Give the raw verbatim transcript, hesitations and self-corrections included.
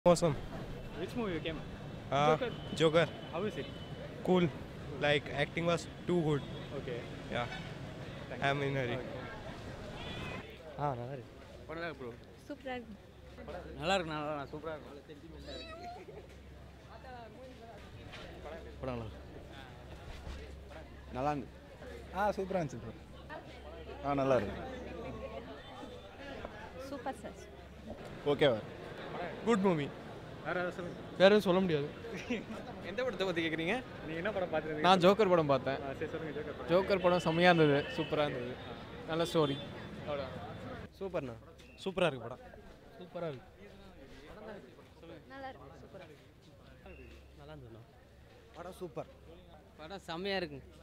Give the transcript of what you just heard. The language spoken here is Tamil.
Awesome. Which movie you came? Uh, Joker. Joker. How is it? Cool. Like acting was too good. Okay. Yeah. Thank I'm in a hurry. Ah, நல்லா இருக்கு. படம் நல்லா ப்ரோ. சூப்பரா இருக்கு. நல்லா இருக்கு நல்லா இருக்கு சூப்பரா இருக்கு. படம் நல்லா இருக்கு. நல்லா இருந்து. ஆ சூப்பரா இருந்துச்சு ப்ரோ. ஆ நல்லா இருக்கு. Super sir. ஓகேவா? Good movie. வேற ஏதாவது சொல்லுங்க. வேற எதுவும் சொல்ல முடியாது. எந்த படத்தை பற்றி கேட்குறீங்க? நீங்க என்ன படம் பார்த்துருக்கீங்க? நான் ஜோக்கர் படம் பார்த்தேன். சரி சொல்லுங்க ஜோக்கர் படம். ஜோக்கர் படம் செம்மையாக இருந்தது, சூப்பராக இருந்தது, நல்ல ஸ்டோரி. அவ்வளோ சூப்பர்ண்ணா. சூப்பரா இருக்கு படம். சூப்பராக இருக்கு. நல்லா இருக்கு. சூப்பரா இருக்கு. நல்லா இருந்ததுண்ணா. படம் சூப்பர். படம் செம்மையாக இருக்குங்க.